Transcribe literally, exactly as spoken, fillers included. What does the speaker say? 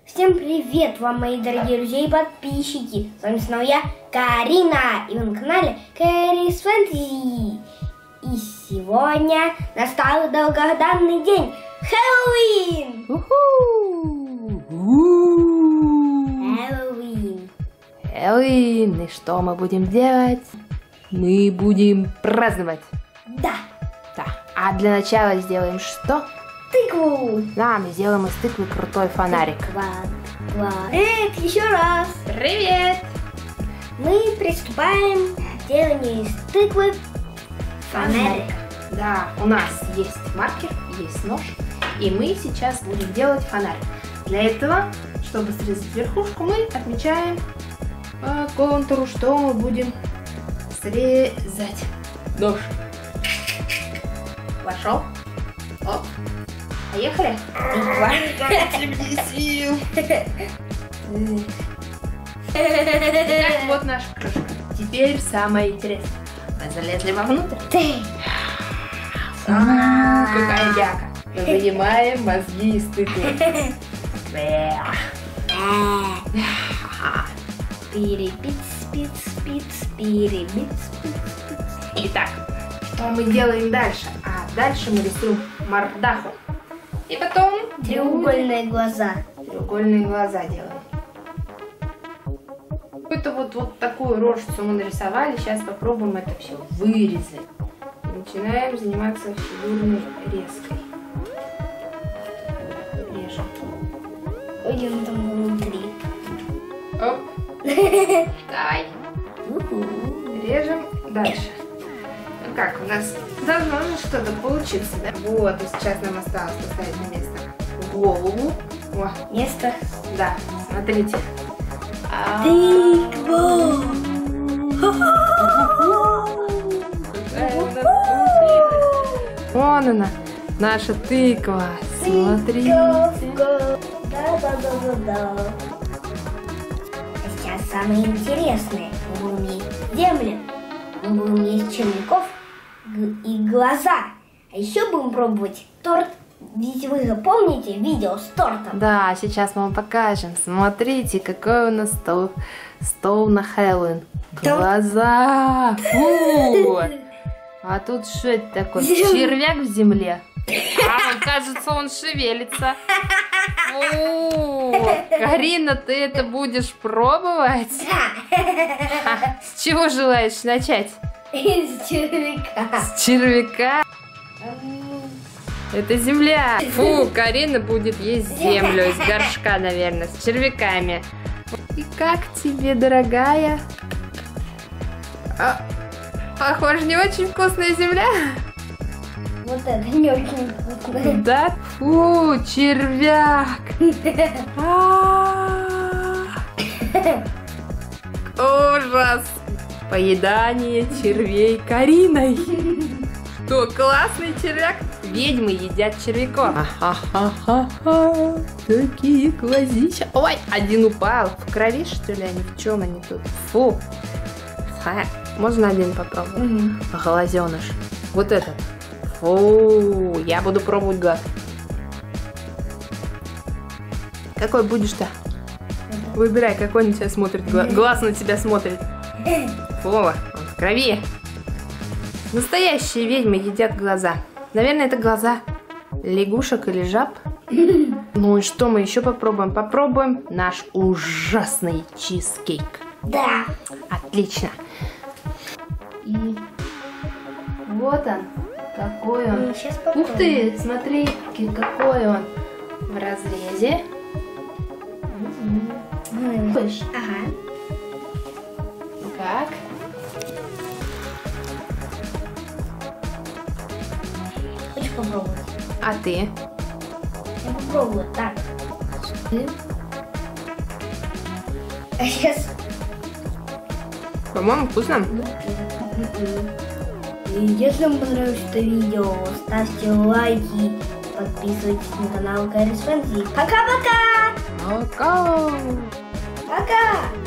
Всем привет вам, мои дорогие друзья и подписчики! С вами снова я, Карина, и вы на канале Кэрис Фэнтези. И сегодня настал долгожданный день Хэллоуин! Хэллоуин! Хэллоуин! И что мы будем делать? Мы будем праздновать. Да! Да. А для начала сделаем что? Тыкву! Да, мы сделаем из тыквы крутой фонарик. Тыква, тыква. Привет еще раз! Привет! Мы приступаем к деланию из тыквы фонарик. Да, у нас есть маркер, есть нож, и мы сейчас будем делать фонарик. Для этого, чтобы срезать верхушку, мы отмечаем по контуру, что мы будем срезать. Нож. Пошел. Оп. Поехали. Тыква. сил. Итак, вот наша крышка. Теперь самое интересное. Мы залезли вовнутрь. Ты. Фу, какая яка. Мы вынимаем мозги из тыквы. Пири-пиц-пиц-пиц-пири-пиц-пиц-пиц. Итак, что мы делаем дальше? А дальше мы рисуем мордаху. И потом Треугольные глаза. треугольные глаза делаем. Какую-то вот, вот такую рожицу мы нарисовали. Сейчас попробуем это все вырезать. И начинаем заниматься фигурной резкой. Режем. Ой, он там внутри. Оп. Давай. Режем дальше. Ну как, у нас давно же что-то получится, да? Вот, и сейчас нам осталось поставить на место голову. О, Место. да, смотрите. А, Тыква. какая у нас получилась. Вон она, наша тыква. Смотрите. Да-да-да-да-да. А сейчас самое интересное. Мы будем есть землю. Мы будем есть червяков и глаза. А еще будем пробовать торт. Ведь вы же помните видео с тортом? Да, сейчас мы вам покажем. Смотрите, какой у нас стол, стол на Хэллоуин. Глаза! Фу! А тут что это такое? Червяк в земле. А, кажется, он шевелится. Фу! Карина, ты это будешь пробовать? С чего желаешь начать? Из червяка. С червяка? Это земля. Фу, Карина будет есть землю из горшка, наверное, с червяками. И как тебе, дорогая? А, похоже, не очень вкусная земля. Вот это не очень вкусно. Да? Фу, червяк. Ужас. Поедание червей Кариной. Что, классный червяк? Ведьмы едят червяков. Ха-ха-ха-ха. Такие глазища. Ой, один упал. В крови, что ли, они? В чем они тут? Фу. Ха. Можно один попробовать? Угу. Глазеныш. Вот этот. Фу. Я буду пробовать глаз. Какой будешь-то? Выбирай, какой на тебя смотрит. Гла- глаз на тебя смотрит. Фу, он в крови. Настоящие ведьмы едят глаза. Наверное, это глаза лягушек или жаб. Ну и что мы еще попробуем? Попробуем наш ужасный чизкейк. Да. Отлично. И вот он. Какой он. Сейчас Ух попробуем. ты, смотри, какой он в разрезе. Хочешь? Ага. Как? Хочешь попробовать? А ты? Я попробую. Так. А сейчас... По-моему, вкусно. И если вам понравилось это видео, ставьте лайки, подписывайтесь на канал Кэрис Фэнтези. Пока-пока! Пока! Пока!